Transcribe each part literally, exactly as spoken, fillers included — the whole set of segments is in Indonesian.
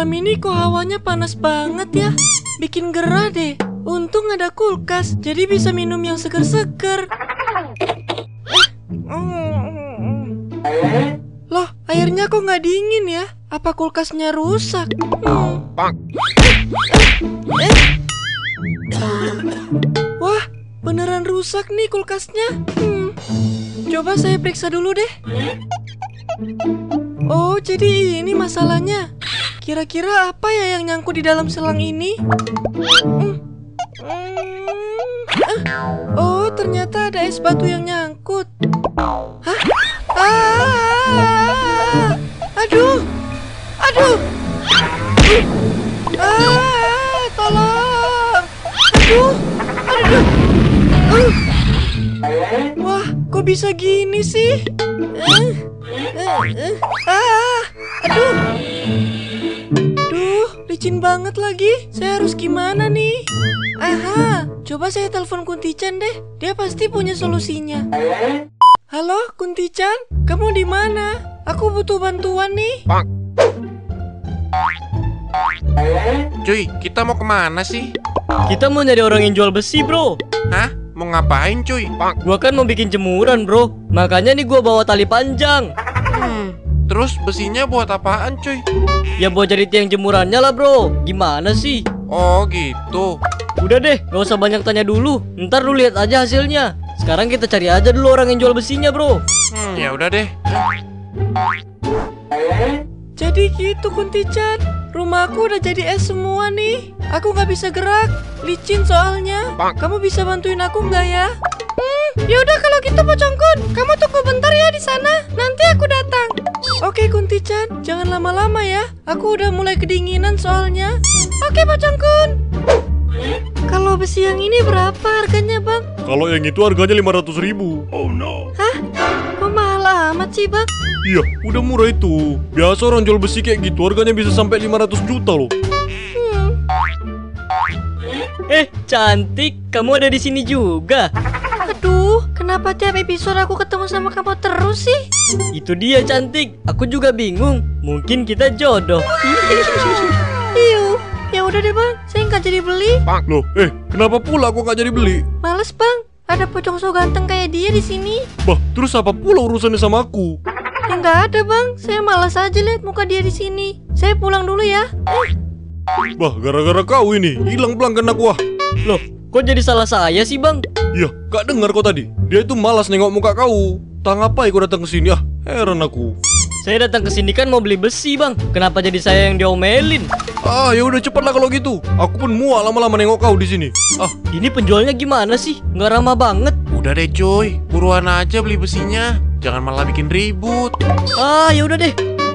Malam ini kok hawanya panas banget ya. Bikin gerah deh. Untung ada kulkas, jadi bisa minum yang seger-seger. Loh, airnya kok nggak dingin ya? Apa kulkasnya rusak? Hmm. Eh. Wah, beneran rusak nih kulkasnya. Hmm. Coba saya periksa dulu deh. Oh, jadi ini masalahnya. Kira-kira apa ya yang nyangkut di dalam selang ini? Hmm. Hmm. Oh, ternyata ada es batu yang nyangkut. Hah? Ah! Aduh! Aduh! Ah! Tolong! Aduh! Aduh! Uh. Wah, kok bisa gini sih? Uh. Uh. Uh. Ah! Aduh! Duh, licin banget lagi. Saya harus gimana nih? Aha, coba saya telepon Kunti-chan deh. Dia pasti punya solusinya. Halo, Kunti-chan, kamu di mana? Aku butuh bantuan nih. Cuy, kita mau kemana sih? Kita mau nyari orang yang jual besi, bro. Hah? Mau ngapain, cuy? Gua kan mau bikin jemuran, bro. Makanya nih gua bawa tali panjang. Hmm, terus besinya buat apaan, cuy? Ya buat jadi tiang jemurannya lah, bro. Gimana sih? Oh, gitu. Udah deh, gak usah banyak tanya dulu. Ntar lu lihat aja hasilnya. Sekarang kita cari aja dulu orang yang jual besinya, bro. Hmm, ya udah deh. Jadi gitu, Kunti-chan. Rumahku udah jadi es semua nih. Aku nggak bisa gerak, licin soalnya. Kamu bisa bantuin aku nggak ya? Hmm, yaudah kalau gitu Pocongkun, kamu tunggu bentar ya di sana. Nanti aku datang. Oke Kunti-chan, jangan lama-lama ya. Aku udah mulai kedinginan soalnya. Oke Pocongkun. Kalau besi yang ini berapa harganya, Bang? Kalau yang itu harganya lima ratus ribu. Oh no. Hah? Kok mahal amat sih, Bang? Iya, udah murah itu. Biasa orang jual besi kayak gitu harganya bisa sampai lima ratus juta loh. Hmm. Eh, cantik, kamu ada di sini juga. Aduh, kenapa tiap episode aku ketemu sama kamu terus sih? Itu dia, cantik. Aku juga bingung. Mungkin kita jodoh. Iu, ya udah deh, Bang. Saya nggak jadi beli. Loh, eh, kenapa pula aku nggak jadi beli? Males, Bang. Ada pocong so ganteng kayak dia di sini. Bah, terus apa pula urusannya sama aku? Ya nggak ada, Bang. Saya malas aja lihat muka dia di sini. Saya pulang dulu ya. Eh. Bah, gara-gara kau ini hilang pelanggan aku ah. Loh, kok jadi salah saya sih, Bang? Iya, gak dengar kau tadi. Dia itu malas nengok muka kau. Tang apa kau datang ke sini ah? Heran aku. Saya datang ke sini kan mau beli besi, Bang. Kenapa jadi saya yang diomelin? Ah, ya udah cepatlah kalau gitu. Aku pun muak lama-lama nengok kau di sini. Ah, ini penjualnya gimana sih? Nggak ramah banget. Udah deh, cuy. Buruan aja beli besinya. Jangan malah bikin ribut. Ah, ya udah deh.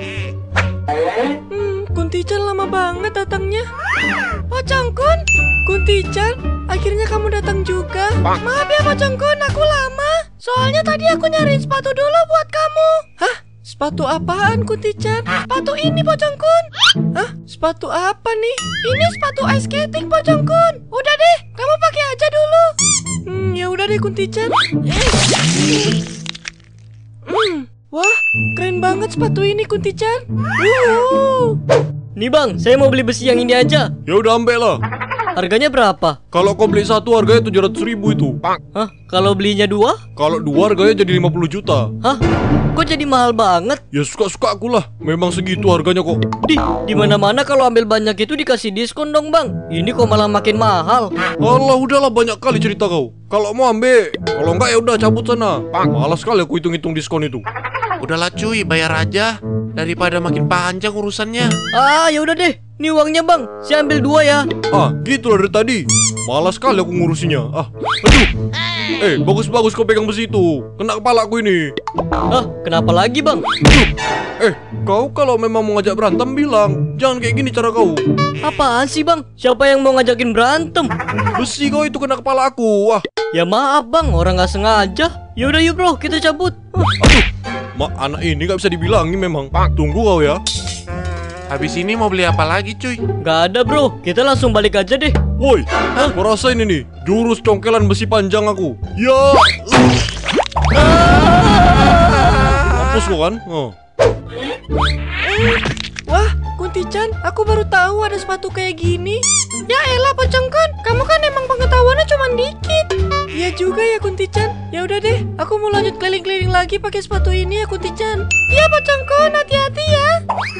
Hmm, Kunti-chan lama banget datangnya. Pocongkun, Kunti-chan, akhirnya kamu datang juga. Maaf ya Pocongkun, aku lama. Soalnya tadi aku nyariin sepatu dulu buat kamu. Hah? Sepatu apaan, Kunti-chan? Sepatu ini, Pocongkun. Hah? Sepatu apa nih? Ini sepatu ice skating, Pocongkun. Udah deh, kamu pakai aja dulu. Hmm, ya udah deh, Kunti-chan. Eh. Hmm, wah, keren banget sepatu ini, Kunti-chan. Uh. Nih, Bang, saya mau beli besi yang ini aja. ya udah ambil lah. Harganya berapa? Kalau kau beli satu harganya tujuh ratus ribu itu. Hah? Kalau belinya dua? Kalau dua harganya jadi lima puluh juta. Hah? Kok jadi mahal banget? Ya suka-suka aku lah. Memang segitu harganya kok. Di, di mana-mana kalau ambil banyak itu dikasih diskon dong, Bang. Ini kok malah makin mahal. Allah, udahlah banyak kali cerita kau. Kalau mau ambil, kalau enggak ya udah cabut sana. Malas sekali aku hitung-hitung diskon itu. Udahlah, cuy, bayar aja. Daripada makin panjang urusannya. Ah, ya udah deh. Ini uangnya, Bang. Saya ambil dua ya. Ah, gitu lah dari tadi. Malas sekali aku ngurusinya. Ah, aduh. Eh, bagus-bagus kau pegang besi itu. Kena kepala aku ini. Ah, kenapa lagi, Bang? Aduh. Eh, kau kalau memang mau ngajak berantem bilang. Jangan kayak gini cara kau. Apaan sih, Bang? Siapa yang mau ngajakin berantem? Besi kau itu kena kepala aku. Wah. Ya maaf, Bang. Orang nggak sengaja. Yaudah yuk, bro. Kita cabut. Aduh. Mak, anak ini gak bisa dibilangin memang. Tunggu kau ya. Habis ini mau beli apa lagi, cuy? Gak ada, bro. Kita langsung balik aja deh. Woi, kau rasain ini jurus congkelan besi panjang aku. Ya. Mampus kau kan? Oh. Wah, Kunti-chan, aku baru tahu ada sepatu kayak gini. Ya elah Pocongkon, kamu kan emang pengetahuannya cuma dikit. Iya juga ya Kunti-chan. Ya udah deh, aku mau lanjut keliling-keliling lagi pakai sepatu ini ya Kunti-chan. Iya Pocongkon, hati-hati ya.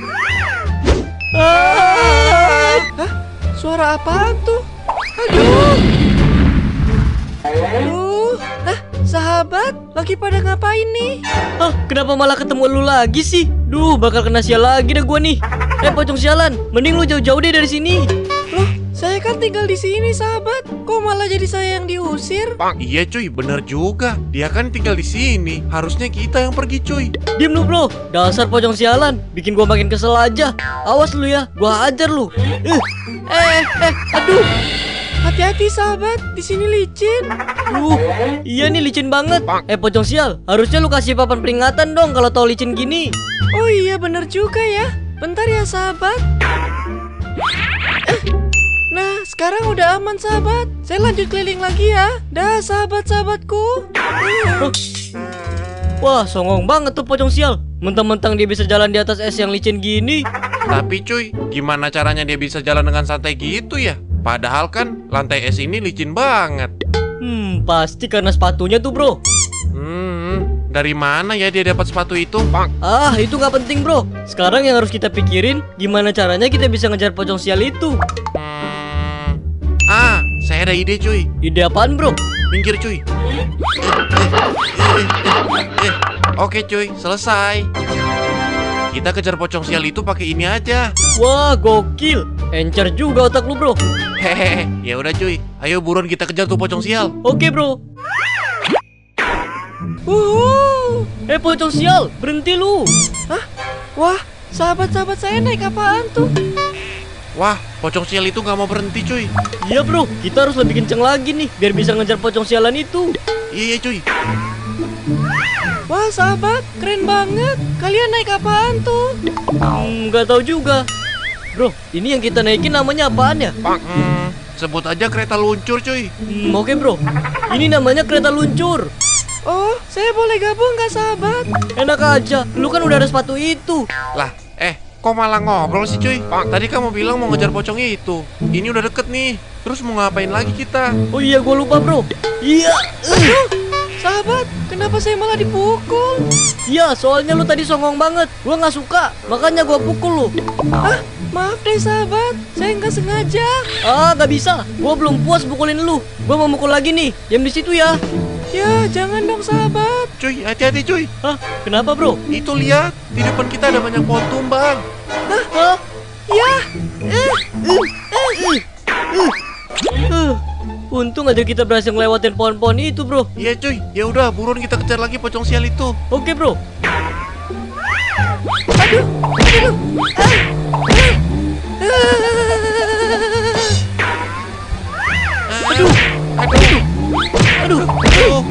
Ah! Hah? Suara apaan tuh? Aduh. Aduh. Hah? Sahabat, lagi pada ngapain nih? Hah, kenapa malah ketemu lu lagi sih? Duh, bakal kena sial lagi dah gua nih. Eh, pocong sialan, mending lu jauh-jauh deh dari sini. Loh, saya kan tinggal di sini, sahabat. Kok malah jadi saya yang diusir? Iya cuy, bener juga. Dia kan tinggal di sini. Harusnya kita yang pergi cuy. Diam lu, bro. Dasar pocong sialan, bikin gua makin kesel aja. Awas lu ya, gua ajar lu. Eh, Eh, eh, aduh. Hati-hati sahabat, di sini licin. uh, iya nih licin banget. Eh, pocong sial, harusnya lu kasih papan peringatan dong kalau tau licin gini. Oh iya, bener juga ya. Bentar ya sahabat. Eh, Nah, sekarang udah aman sahabat. Saya lanjut keliling lagi ya. Dah sahabat-sahabatku. Huh? Wah, songong banget tuh pocong sial. Mentang-mentang dia bisa jalan di atas es yang licin gini. Tapi cuy, gimana caranya dia bisa jalan dengan santai gitu ya? Padahal kan lantai es ini licin banget. Hmm, pasti karena sepatunya tuh, bro. Hmm, dari mana ya dia dapat sepatu itu? Ah, itu nggak penting, bro. Sekarang yang harus kita pikirin, gimana caranya kita bisa ngejar pocong sial itu. Hmm, ah, saya ada ide cuy. Ide apaan, bro? Minggir cuy. Eh, eh, eh, eh, eh. Oke cuy, selesai. Kita kejar pocong sial itu pakai ini aja. Wah, gokil. Encer juga otak lu, bro. Hehehe, ya udah cuy. Ayo buruan kita kejar tuh pocong sial. Oke, bro. Wuhu. Eh, pocong sial, berhenti lu. Hah? Wah, sahabat-sahabat saya naik apaan tuh? Wah, pocong sial itu nggak mau berhenti cuy. Iya, bro. Kita harus lebih kenceng lagi nih biar bisa ngejar pocong sialan itu. Iya, iya cuy. Wah, sahabat, keren banget. Kalian naik apaan tuh? Hmm, nggak tahu juga. Bro, ini yang kita naikin namanya apaan ya? Hmm, sebut aja kereta luncur cuy. Hmm, oke, bro. Ini namanya kereta luncur. Oh, saya boleh gabung nggak sahabat? Enak aja, lu kan udah ada sepatu itu. Lah, eh, kok malah ngobrol sih cuy? Tadi kamu bilang mau ngejar pocong itu. Ini udah deket nih. Terus mau ngapain lagi kita? Oh iya, gua lupa, bro. Iya. Aduh, sahabat, kenapa saya malah dipukul? Iya, soalnya lu tadi songong banget. Gua nggak suka, makanya gua pukul lu. Ah, maaf deh sahabat, saya nggak sengaja. Ah, nggak bisa. Gua belum puas pukulin lu. Gua mau mukul lagi nih. Diam di situ ya. Ya, jangan dong sahabat. Cuy, hati-hati cuy. Hah? Kenapa, bro? Itu lihat, di depan kita ada banyak pohon tumbang. Hah? Ya, Uh, untung aja kita berhasil ngelewatin pohon-pohon itu, bro. Iya cuy, ya udah buruan kita kejar lagi pocong sial itu. Oke, bro. aduh, aduh, ah, Aduh, aduh, Aduh. aduh.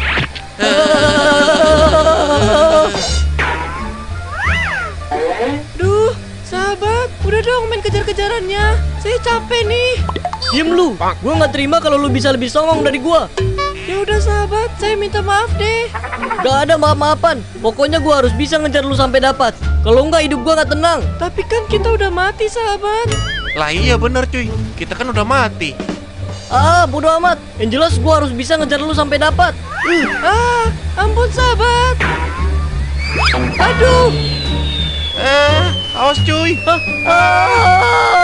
Duh, sahabat, udah dong main kejar-kejarannya. Saya capek nih. Diem lu. Gua nggak terima kalau lu bisa lebih songong dari gua. Ya udah sahabat, saya minta maaf deh. Gak ada maaf-maafan. Pokoknya gua harus bisa ngejar lu sampai dapat. Kalau nggak hidup gua nggak tenang. Tapi kan kita udah mati sahabat. Lah iya bener cuy, kita kan udah mati. Ah, bodo amat. Yang jelas gua harus bisa ngejar lu sampai dapat. Ah, ampun sahabat. Aduh. Eh, awas cuy. Hah? Ah!